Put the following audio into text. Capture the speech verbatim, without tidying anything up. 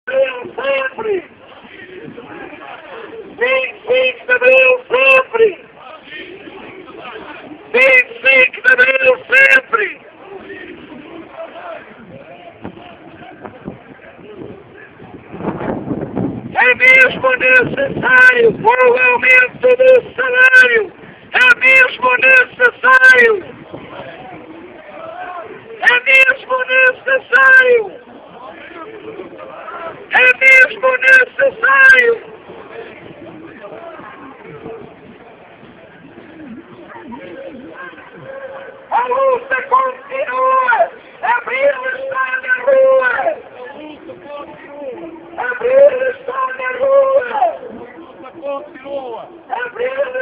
Sempre! vinte e cinco de abril sempre! vinte e cinco de abril sempre! É mesmo necessário o aumento do salário! É mesmo necessário! É mesmo necessário! É mesmo necessário! A luta continua! Abril está na rua! Abril está na rua! A luta continua! Abril